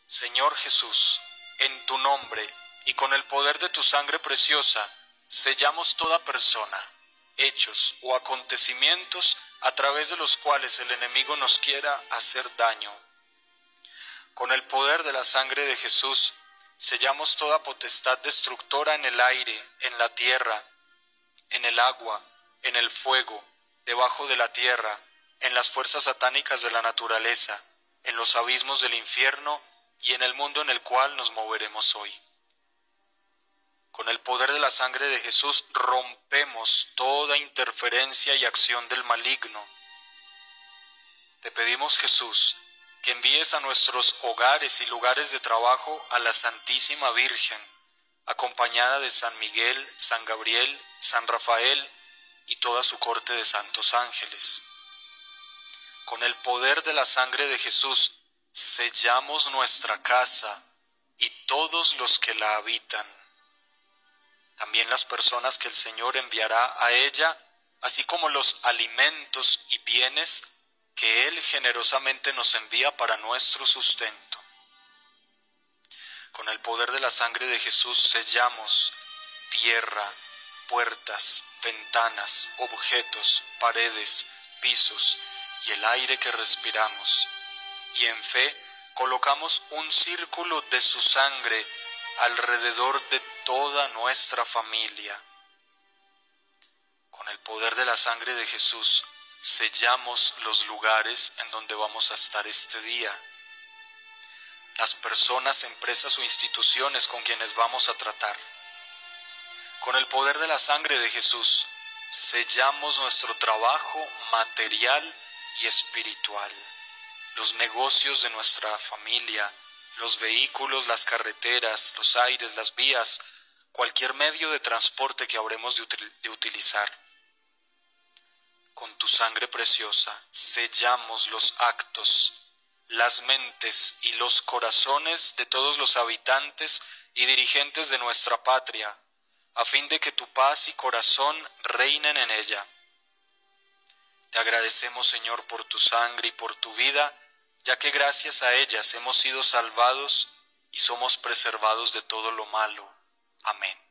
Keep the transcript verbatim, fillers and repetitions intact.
Señor Jesús, en tu nombre y con el poder de tu sangre preciosa, sellamos toda persona, hechos o acontecimientos a través de los cuales el enemigo nos quiera hacer daño. Con el poder de la sangre de Jesús, sellamos toda potestad destructora en el aire, en la tierra, en el agua, en el fuego, debajo de la tierra, en las fuerzas satánicas de la naturaleza, en los abismos del infierno y en el mundo en el cual nos moveremos hoy. Con el poder de la sangre de Jesús rompemos toda interferencia y acción del maligno. Te pedimos, Jesús, que envíes a nuestros hogares y lugares de trabajo a la Santísima Virgen, acompañada de San Miguel, San Gabriel, San Rafael y toda su corte de santos ángeles. Con el poder de la sangre de Jesús sellamos nuestra casa y todos los que la habitan. También las personas que el Señor enviará a ella, así como los alimentos y bienes que Él generosamente nos envía para nuestro sustento. Con el poder de la sangre de Jesús sellamos tierra, puertas, ventanas, objetos, paredes, pisos y el aire que respiramos. Y en fe colocamos un círculo de su sangre alrededor de toda nuestra familia. Con el poder de la sangre de Jesús sellamos los lugares en donde vamos a estar este día, las personas, empresas o instituciones con quienes vamos a tratar. Con el poder de la sangre de Jesús sellamos nuestro trabajo material y espiritual, los negocios de nuestra familia, los vehículos, las carreteras, los aires, las vías, cualquier medio de transporte que habremos de, util- de utilizar. Con tu sangre preciosa sellamos los actos, las mentes y los corazones de todos los habitantes y dirigentes de nuestra patria, a fin de que tu paz y corazón reinen en ella. Te agradecemos, Señor, por tu sangre y por tu vida, ya que gracias a ellas hemos sido salvados y somos preservados de todo lo malo. Amén.